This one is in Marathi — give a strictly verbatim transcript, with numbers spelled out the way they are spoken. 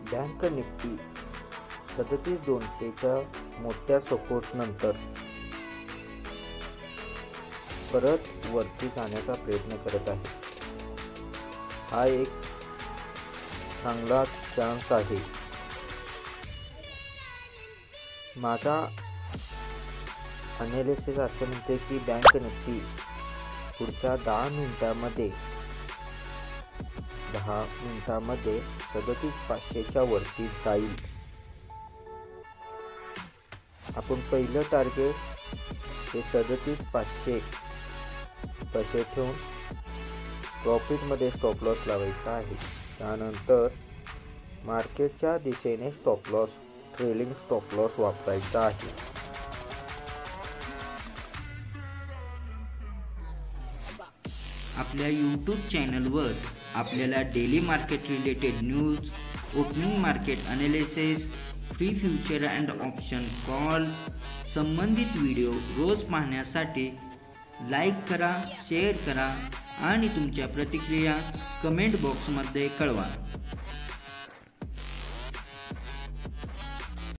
बँक निफ्टी सदतीस दोनशेच्या मोठ्या सपोर्ट नंतर परत वरती जाण्याचा प्रयत्न करत आहे। हा एक चांगला चान्स आहे। माझा अनालिसिस असं म्हणते की बँक निफ्टी पुढच्या दहा मिनिटांमध्ये दहा मिनिटांमध्ये सदतीस पाचशेच्या वरती जाईल। आपण पहिलं टार्गेट हे सदतीस पाचशे पैसे ठेवून प्रॉफिटमध्ये स्टॉप लॉस लावायचा आहे। त्यानंतर मार्केटच्या दिशेने stop loss trailing stop loss वापरायचा आहे। आपल्या यूट्यूब चॅनलवर आपल्याला daily market related news, opening market analysis, free future and option calls संबंधित व्हिडिओ रोज पाहण्यासाठी लाईक करा, शेअर करा आणि तुमच्या प्रतिक्रिया कमेंट बॉक्समध्ये कळवा।